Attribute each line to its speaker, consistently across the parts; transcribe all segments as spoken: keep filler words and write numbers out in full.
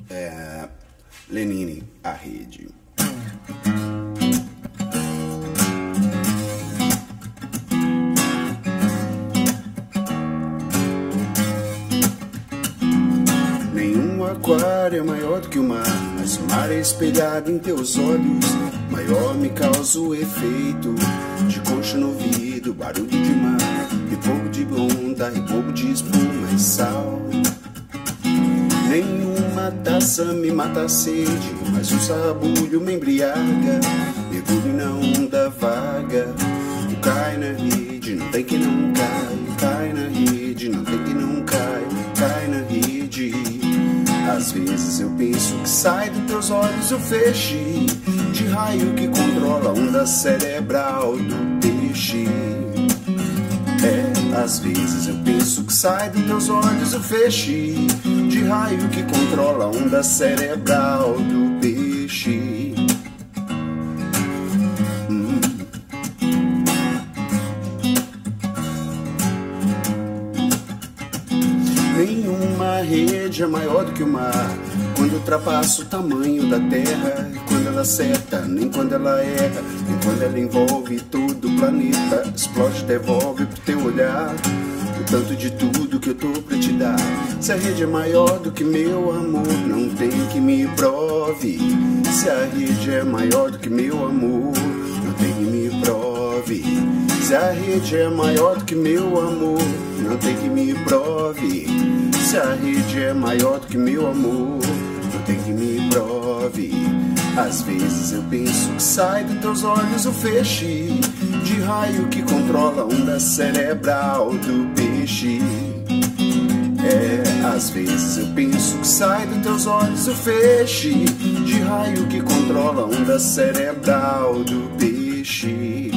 Speaker 1: É, Lenine, a rede. Nenhum aquário é maior do que o mar, mas o mar é espelhado em teus olhos. Maior me causa o efeito de concha no ouvido, barulho de mar, e pouco de onda, e pouco de espuma e sal. Nenhuma taça me mata a sede, mas um sabulho me embriaga. Mergulho na onda vaga, tu cai na rede, não tem que não cai. Cai na rede, não tem que não cai. Cai na rede. Às vezes eu penso que sai dos teus olhos o feixe de raio que controla a onda cerebral do peixe. É, às vezes eu penso que sai dos teus olhos o feixe de raio que controla a onda cerebral do peixe. Hum. Nenhuma rede é maior do que o mar quando ultrapassa o tamanho da terra. E quando ela acerta, nem quando ela erra, nem quando ela envolve todo o planeta. Explode, devolve pro teu olhar o tanto de tudo que eu tô pra te dar. Se a rede é maior do que meu amor, não tem que me prove. Se a rede é maior do que meu amor, não tem que me prove. Se a rede é maior do que meu amor, não tem que me prove. Se a rede é maior do que meu amor, não tem que me prove. Às vezes eu penso que sai dos teus olhos o feixe de raio que controla a onda cerebral do peixe. É, às vezes eu penso que sai dos teus olhos o feixe de raio que controla a onda cerebral do peixe.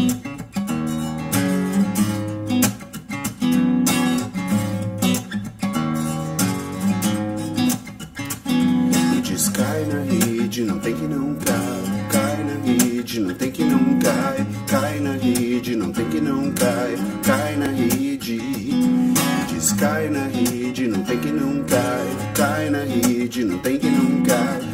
Speaker 1: E diz cai na rede, não tem que não cai. Cai na rede, não tem que não cai. Cai na rede, não tem que não cai. Cai na rede. Diz cai na rede, não tem que não cai. Cai na rede, não tem que não cai.